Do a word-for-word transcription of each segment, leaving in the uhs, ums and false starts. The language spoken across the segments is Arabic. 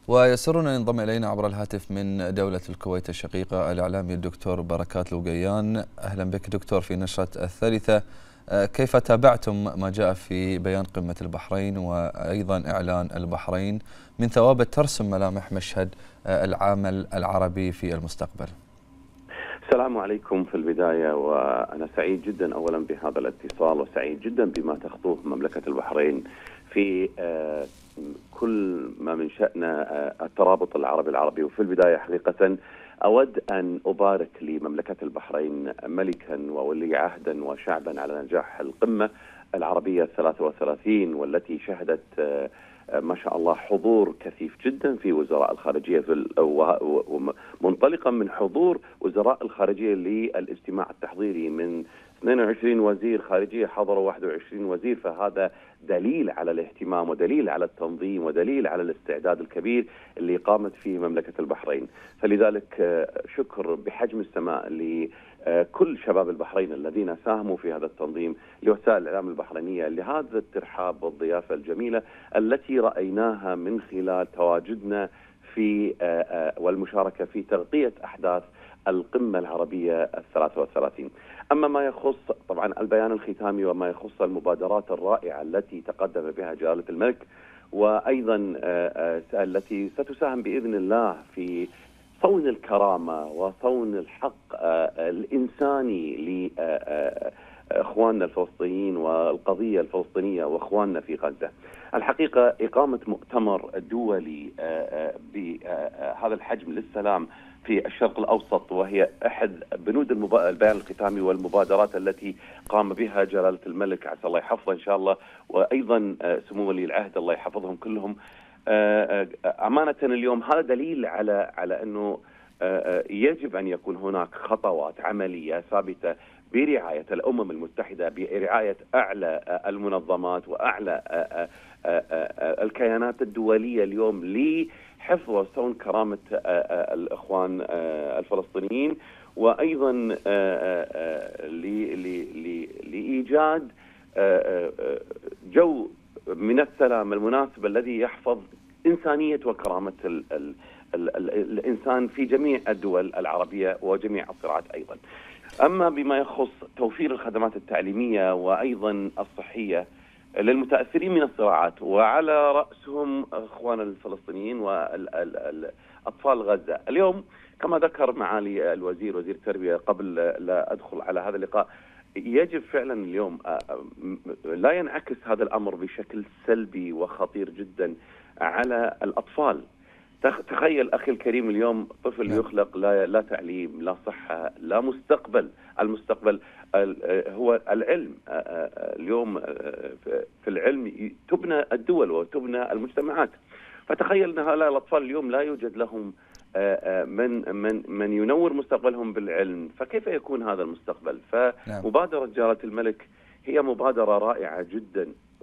ويسرنا ينضم إلينا عبر الهاتف من دولة الكويت الشقيقة الإعلامي الدكتور بركات لوقيان. أهلا بك دكتور في نشرة الثالثة. كيف تابعتم ما جاء في بيان قمة البحرين وأيضا إعلان البحرين من ثوابت ترسم ملامح مشهد العمل العربي في المستقبل؟ السلام عليكم في البداية، وأنا سعيد جدا أولا بهذا الاتصال، وسعيد جدا بما تخطوه مملكة البحرين في كل ما من شأن الترابط العربي العربي. وفي البداية حقيقة أود أن أبارك لمملكة البحرين ملكا وولي عهدا وشعبا على نجاح القمة العربية الثلاثة وثلاثين، والتي شهدت ما شاء الله حضور كثيف جدا في وزراء الخارجية، منطلقا من حضور وزراء الخارجية للاجتماع التحضيري من اثنين وعشرين وزير خارجية حضروا واحد وعشرين وزير، فهذا دليل على الاهتمام ودليل على التنظيم ودليل على الاستعداد الكبير اللي قامت فيه مملكة البحرين. فلذلك شكر بحجم السماء لكل شباب البحرين الذين ساهموا في هذا التنظيم، لوسائل الإعلام البحرينية، لهذا الترحاب والضيافة الجميلة التي رأيناها من خلال تواجدنا في والمشاركة في تغطية أحداث القمة العربية الثلاثة وثلاثين. أما ما يخص طبعا البيان الختامي وما يخص المبادرات الرائعة التي تقدم بها جلالة الملك، وأيضا التي ستساهم بإذن الله في صون الكرامة وصون الحق الإنساني لإخواننا الفلسطينيين والقضية الفلسطينية وإخواننا في غزة. الحقيقة إقامة مؤتمر دولي بهذا الحجم للسلام في الشرق الأوسط، وهي أحد بنود البيان الختامي والمبادرات التي قام بها جلالة الملك عسى الله يحفظه إن شاء الله، وأيضا سمو ولي العهد الله يحفظهم كلهم. أمانة اليوم هذا دليل على على أنه يجب أن يكون هناك خطوات عملية ثابتة برعاية الأمم المتحدة، برعاية أعلى المنظمات وأعلى الكيانات الدولية اليوم لحفظ وصون كرامة الإخوان الفلسطينيين، وأيضا لإيجاد جو من السلام المناسب الذي يحفظ إنسانية وكرامة ال ال ال ال الإنسان في جميع الدول العربية وجميع الصراعات أيضا. أما بما يخص توفير الخدمات التعليمية وأيضا الصحية للمتأثرين من الصراعات، وعلى رأسهم إخوان الفلسطينيين والأطفال غزة، اليوم كما ذكر معالي الوزير وزير التربية قبل لا أدخل على هذا اللقاء، يجب فعلا اليوم لا ينعكس هذا الأمر بشكل سلبي وخطير جدا على الأطفال. تخيل أخي الكريم، اليوم طفل يخلق لا لا تعليم، لا صحة، لا مستقبل. المستقبل هو العلم. اليوم في العلم تبنى الدول وتبنى المجتمعات. فتخيل أن هؤلاء الأطفال اليوم لا يوجد لهم من من من ينور مستقبلهم بالعلم، فكيف يكون هذا المستقبل؟ فمبادرة جلالة الملك هي مبادرة رائعة جدا،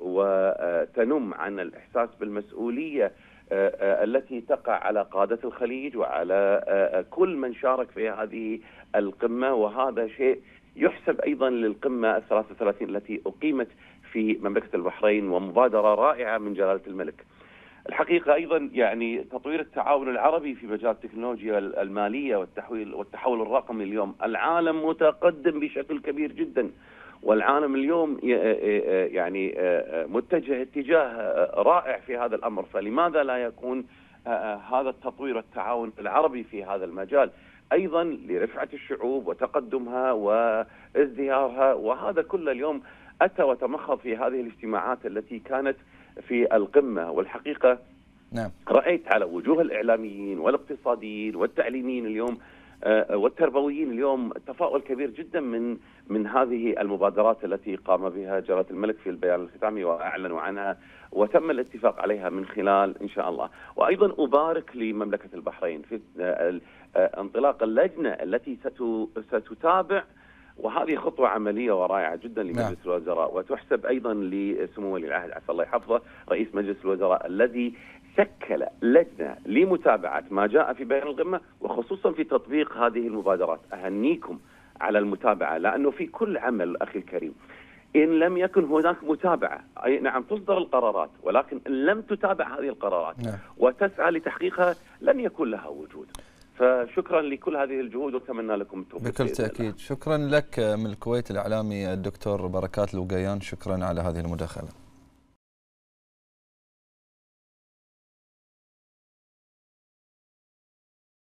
وتنم عن الإحساس بالمسؤولية التي تقع على قادة الخليج وعلى كل من شارك في هذه القمة، وهذا شيء يحسب أيضا للقمة الثلاثة وثلاثين التي أقيمت في مملكة البحرين، ومبادرة رائعة من جلالة الملك. الحقيقة أيضا يعني تطوير التعاون العربي في مجال التكنولوجيا المالية والتحويل والتحول الرقمي. اليوم العالم متقدم بشكل كبير جدا، والعالم اليوم يعني متجه اتجاه رائع في هذا الأمر، فلماذا لا يكون هذا التطوير والتعاون العربي في هذا المجال أيضا لرفعة الشعوب وتقدمها وازدهارها؟ وهذا كله اليوم أتى وتمخض في هذه الاجتماعات التي كانت في القمة. والحقيقة نعم. رأيت على وجوه الإعلاميين والاقتصاديين والتعليميين اليوم والتربويين اليوم تفاؤل كبير جدا من من هذه المبادرات التي قام بها جلالة الملك في البيان الختامي وأعلنوا عنها وتم الاتفاق عليها من خلال إن شاء الله. وأيضا أبارك لمملكة البحرين في انطلاق اللجنة التي ستتابع، وهذه خطوة عملية ورائعة جدا لمجلس نعم. الوزراء، وتحسب أيضا لسمو ولي العهد عسى الله يحفظه رئيس مجلس الوزراء الذي شكل لجنة لمتابعة ما جاء في بيان القمة، وخصوصا في تطبيق هذه المبادرات. أهنيكم على المتابعة، لأنه في كل عمل أخي الكريم إن لم يكن هناك متابعة. أي نعم تصدر القرارات، ولكن إن لم تتابع هذه القرارات نعم. وتسعى لتحقيقها لن يكون لها وجود. فشكرا لكل هذه الجهود واتمنى لكم التوفيق. بكل تأكيد. شكرا لك من الكويت الإعلامي الدكتور بركات لوقيان، شكرا على هذه المداخلة.